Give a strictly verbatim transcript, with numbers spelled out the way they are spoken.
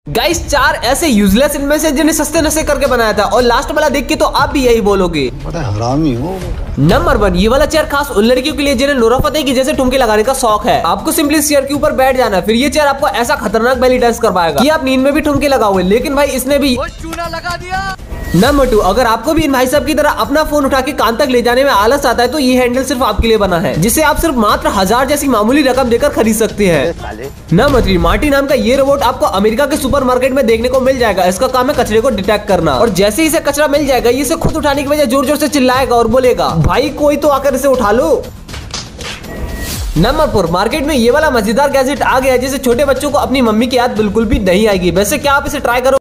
Guys चार ऐसे useless इनमें से जिन्हें सस्ते नशे करके बनाया था और लास्ट वाला देख के तो आप भी यही बोलोगे बड़ा हरामी हो। नंबर वन, ये वाला चेयर खास उन लड़कियों के लिए जिन्हें नूरा फतेही की जैसे ठुमके लगाने का शौक है। आपको सिंपली इस चेयर के ऊपर बैठ जाना है, फिर ये चेयर आपको ऐसा खतरनाक बेली डांस करवाएगा कि आप नींद में भी ठुमके लगाओगे। लेकिन भाई इसने भी चूना लगा दिया। नंबर टू, अगर आपको भी इन भाई साहब की तरह अपना फोन उठा के कान तक ले जाने में आलस आता है तो ये हैंडल सिर्फ आपके लिए बना है, जिसे आप सिर्फ मात्र हजार जैसी मामूली रकम देकर खरीद सकते हैं। नंबर थ्री, मार्टी नाम का ये रोबोट आपको अमेरिका के सुपरमार्केट में देखने को मिल जाएगा। इसका काम है कचरे को डिटेक्ट करना, और जैसे ही इसे कचरा मिल जाएगा ये इसे खुद उठाने की वजह जोर जोर से चिल्लाएगा और बोलेगा, भाई कोई तो आकर इसे उठा लो। नंबर फोर, मार्केट में ये वाला मजेदार गैजेट आ गया जिसे छोटे बच्चों को अपनी मम्मी की याद बिल्कुल भी नहीं आएगी। वैसे क्या आप इसे ट्राई करो?